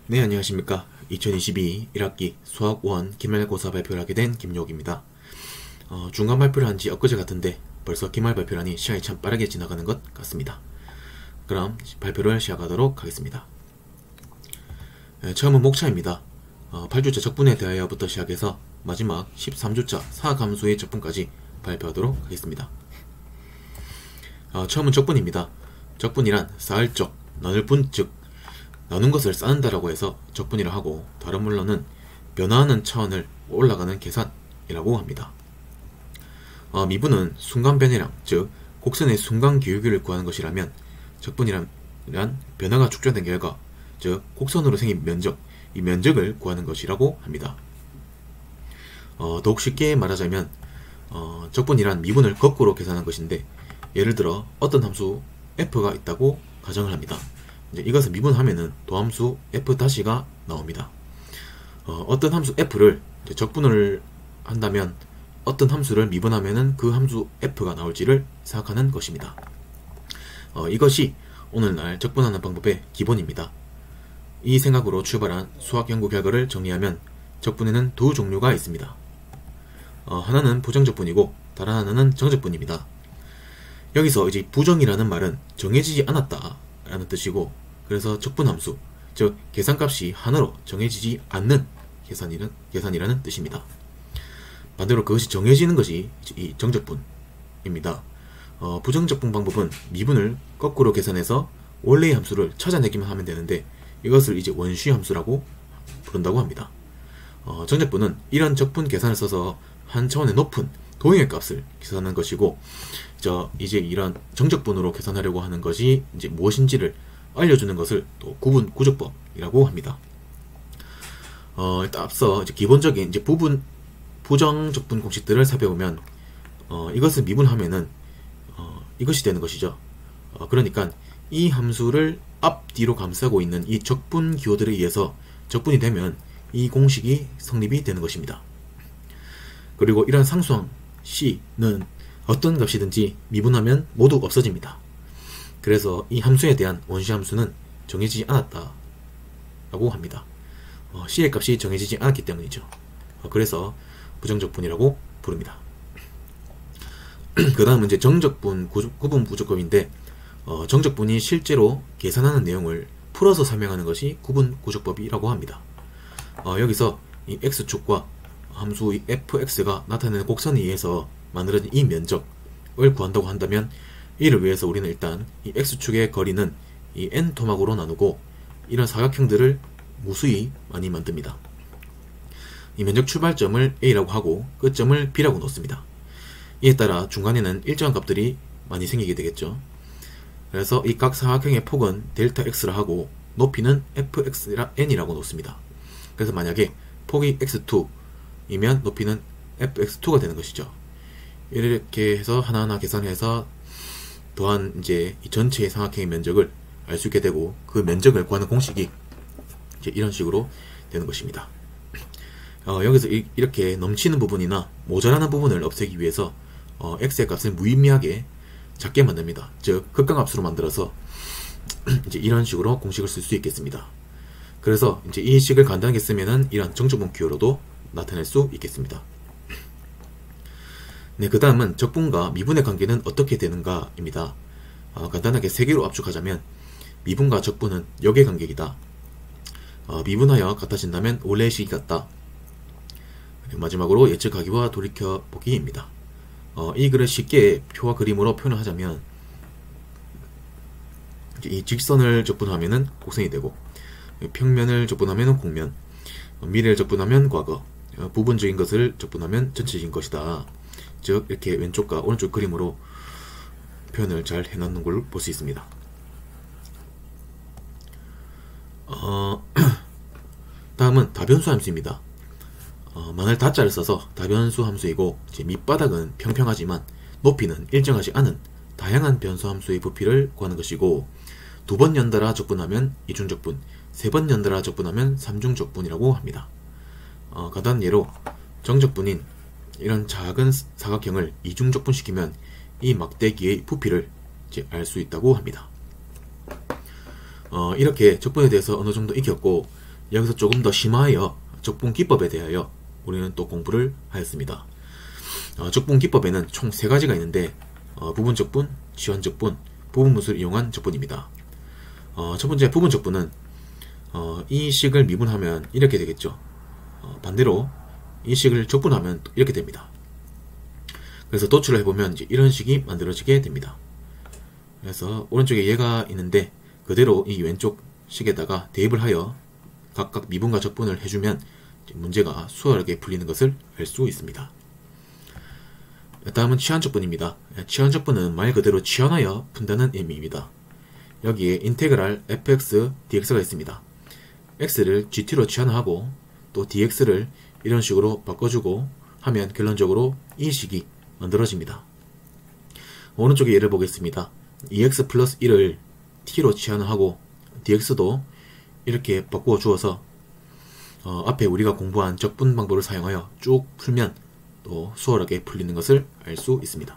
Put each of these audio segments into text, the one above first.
네, 안녕하십니까. 2022 1학기 수학 1 기말고사 발표를 하게 된 김용욱입니다. 중간 발표를 한 지 엊그제 같은데 벌써 기말 발표라니 시간이 참 빠르게 지나가는 것 같습니다. 그럼 발표를 시작하도록 하겠습니다. 처음은 목차입니다. 8주차 적분에 대하여부터 시작해서 마지막 13주차 사함수의 적분까지 발표하도록 하겠습니다. 처음은 적분입니다. 적분이란 쌓을 적, 나눌 분, 즉 나눈 것을 쌓는다라고 해서 적분이라 하고, 다른 말로는 변화하는 차원을 올라가는 계산이라고 합니다. 미분은 순간 변해량, 즉 곡선의 순간 기울기를 구하는 것이라면, 적분이란 변화가 축소된 결과, 즉 곡선으로 생긴 면적, 이 면적을 구하는 것이라고 합니다. 더욱 쉽게 말하자면 적분이란 미분을 거꾸로 계산한 것인데, 예를 들어 어떤 함수 f가 있다고 가정을 합니다. 이것을 미분하면은 도함수 f-가 나옵니다. 어떤 함수 f를 적분을 한다면 어떤 함수를 미분하면은 그 함수 f가 나올지를 생각하는 것입니다. 이것이 오늘날 적분하는 방법의 기본입니다. 이 생각으로 출발한 수학 연구 결과를 정리하면 적분에는 두 종류가 있습니다. 하나는 부정적분이고 다른 하나는 정적분입니다. 여기서 이제 부정이라는 말은 정해지지 않았다 라는 뜻이고, 그래서 적분함수, 즉 계산값이 하나로 정해지지 않는 계산이라는 뜻입니다. 반대로 그것이 정해지는 것이 이 정적분입니다. 부정적분 방법은 미분을 거꾸로 계산해서 원래의 함수를 찾아내기만 하면 되는데, 이것을 이제 원시 함수라고 부른다고 합니다. 정적분은 이런 적분 계산을 써서 한 차원의 높은 도형의 값을 계산하는 것이고, 이제 이런 정적분으로 계산하려고 하는 것이 이제 무엇인지를 알려주는 것을 또 구분 구조법이라고 합니다. 일단 앞서 이제 기본적인 이제 부정적분 공식들을 살펴보면, 이것을 미분하면은 이것이 되는 것이죠. 그러니까 이 함수를 앞뒤로 감싸고 있는 이 적분 기호들에 의해서 적분이 되면 이 공식이 성립이 되는 것입니다. 그리고 이런 상수항 C는 어떤 값이든지 미분하면 모두 없어집니다. 그래서 이 함수에 대한 원시 함수는 정해지지 않았다 라고 합니다. C의 값이 정해지지 않았기 때문이죠. 그래서 부정적분이라고 부릅니다. 그 다음은 이제 정적분 구분 구조법인데, 정적분이 실제로 계산하는 내용을 풀어서 설명하는 것이 구분 구조법이라고 합니다. 여기서 이 x축과 함수 이 fx가 나타내는 곡선에 의해서 만들어진 이 면적을 구한다고 한다면, 이를 위해서 우리는 일단 이 x축의 거리는 이 n 토막으로 나누고 이런 사각형들을 무수히 많이 만듭니다. 이 면적 출발점을 a라고 하고 끝점을 b라고 놓습니다. 이에 따라 중간에는 일정한 값들이 많이 생기게 되겠죠. 그래서 이 각 사각형의 폭은 델타 x라 하고 높이는 fxn이라고 놓습니다. 그래서 만약에 폭이 x2이면 높이는 fx2가 되는 것이죠. 이렇게 해서 하나하나 계산해서 또한 이제 이 전체의 삼각형의 면적을 알 수 있게 되고, 그 면적을 구하는 공식이 이제 이런 식으로 되는 것입니다. 여기서 이렇게 넘치는 부분이나 모자라는 부분을 없애기 위해서 x의 값을 무의미하게 작게 만듭니다. 즉 극강함수로 만들어서 이제 이런 식으로 공식을 쓸 수 있겠습니다. 그래서 이제 이 식을 간단하게 쓰면은 이런 정적분 기호로도 나타낼 수 있겠습니다. 네, 그 다음은 적분과 미분의 관계는 어떻게 되는가 입니다. 간단하게 세 개로 압축하자면, 미분과 적분은 역의 관계이다. 미분하여 같아진다면 원래의 식이 같다. 마지막으로 예측하기와 돌이켜보기입니다. 이 글을 쉽게 표와 그림으로 표현을 하자면, 이 직선을 적분하면 곡선이 되고, 평면을 적분하면 곡면, 미래를 적분하면 과거, 부분적인 것을 적분하면 전체적인 것이다. 즉 이렇게 왼쪽과 오른쪽 그림으로 표현을 잘 해놓는 걸 볼 수 있습니다. 다음은 다변수 함수입니다. 만을 다자를 써서 다변수 함수이고, 밑바닥은 평평하지만 높이는 일정하지 않은 다양한 변수 함수의 부피를 구하는 것이고, 두 번 연달아 적분하면 이중적분, 세 번 연달아 적분하면 삼중적분이라고 합니다. 간단한 예로 정적분인 이런 작은 사각형을 이중적분시키면 이 막대기의 부피를 알 수 있다고 합니다. 이렇게 적분에 대해서 어느 정도 익혔고, 여기서 조금 더 심화하여 적분 기법에 대하여 우리는 또 공부를 하였습니다. 적분 기법에는 총 3가지가 있는데 부분 적분, 치환 적분, 부분 분수를 이용한 적분입니다. 첫 번째 부분 적분은 이 식을 미분하면 이렇게 되겠죠. 반대로 이 식을 적분하면 이렇게 됩니다. 그래서 도출을 해보면 이제 이런 식이 만들어지게 됩니다. 그래서 오른쪽에 얘가 있는데 그대로 이 왼쪽 식에다가 대입을 하여 각각 미분과 적분을 해주면 문제가 수월하게 풀리는 것을 알 수 있습니다. 다음은 치환적분입니다. 치환적분은 말 그대로 치환하여 푼다는 의미입니다. 여기에 인테그랄 fx dx가 있습니다. x를 gt로 치환하고 또 dx를 이런 식으로 바꿔주고 하면 결론적으로 이 식이 만들어집니다. 오른쪽에 예를 보겠습니다. 2x 플러스 1을 t로 치환하고 dx도 이렇게 바꾸어 주어서 앞에 우리가 공부한 적분 방법을 사용하여 쭉 풀면 또 수월하게 풀리는 것을 알 수 있습니다.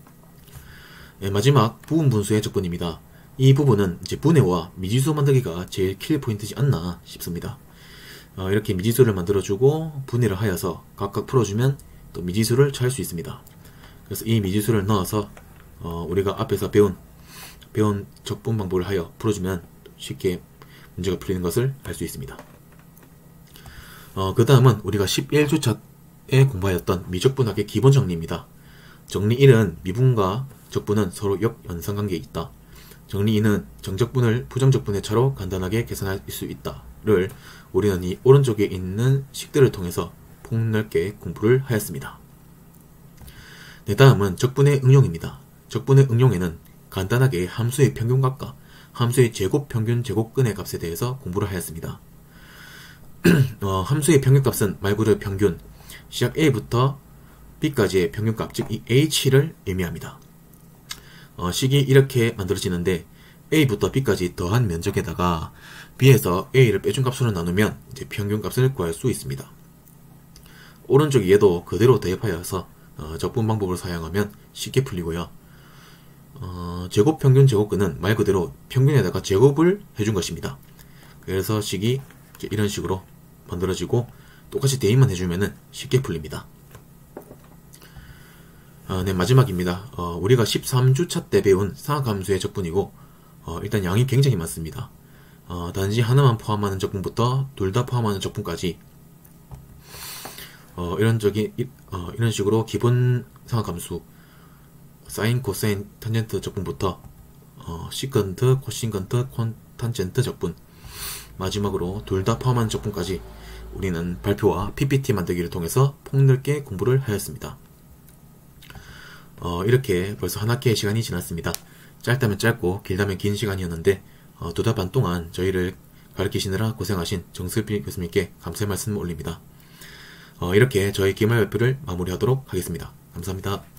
마지막 부분 분수의 적분입니다. 이 부분은 이제 분해와 미지수 만들기가 제일 킬 포인트지 않나 싶습니다. 이렇게 미지수를 만들어주고 분해를 하여서 각각 풀어주면 또 미지수를 찾을 수 있습니다. 그래서 이 미지수를 넣어서 우리가 앞에서 배운 적분 방법을 하여 풀어주면 쉽게 문제가 풀리는 것을 알 수 있습니다. 그 다음은 우리가 11주차에 공부하였던 미적분학의 기본 정리입니다. 정리 1은 미분과 적분은 서로 역연상관계에 있다. 정리 2는 정적분을 부정적분의 차로 간단하게 계산할 수 있다를 우리는 이 오른쪽에 있는 식들을 통해서 폭넓게 공부를 하였습니다. 네, 다음은 적분의 응용입니다. 적분의 응용에는 간단하게 함수의 평균값과 함수의 제곱 평균 제곱근의 값에 대해서 공부를 하였습니다. 함수의 평균값은 말 그대로 평균, 시작 A부터 B까지의 평균값, 즉 이 H를 의미합니다. 식이 이렇게 만들어지는데 A부터 B까지 더한 면적에다가 B에서 A를 빼준 값으로 나누면 이제 평균값을 구할 수 있습니다. 오른쪽 얘도 그대로 대입하여서 적분 방법을 사용하면 쉽게 풀리고요. 제곱 평균 제곱근은 말 그대로 평균에다가 제곱을 해준 것입니다. 그래서 식이 이런 식으로 만들어지고 똑같이 대입만 해주면 쉽게 풀립니다. 네, 마지막입니다. 우리가 13주차 때 배운 상하함수의 적분이고 일단 양이 굉장히 많습니다. 단지 하나만 포함하는 적분부터 둘 다 포함하는 적분까지 이런 식으로 기본 상하함수 사인, 코사인, 탄젠트 적분부터 시컨트, 코신컨트, 콘탄젠트 적분, 마지막으로 둘 다 포함한 적분까지 우리는 발표와 PPT 만들기를 통해서 폭넓게 공부를 하였습니다. 이렇게 벌써 한 학기의 시간이 지났습니다. 짧다면 짧고 길다면 긴 시간이었는데 2달 반 동안 저희를 가르치시느라 고생하신 정슬필 교수님께 감사의 말씀을 올립니다. 이렇게 저희 기말 발표를 마무리하도록 하겠습니다. 감사합니다.